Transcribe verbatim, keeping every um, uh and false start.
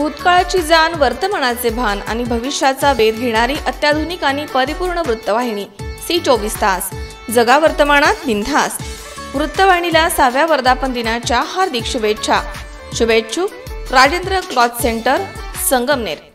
भूतकाळाची जाण, वर्तमानाचे भान आणि भविष्याचा वेध घेणारी अत्याधुनिक आणि परिपूर्ण वृत्तवाहिनी सी चोवीस तास. जगा वर्तमानात बिनधास्त. वृत्तवाहिनीला सहाव्या वर्धापन दिनाच्या हार्दिक शुभेच्छा. शुभेच्छुक राजेंद्र क्लॉथ सेंटर, संगमनेर.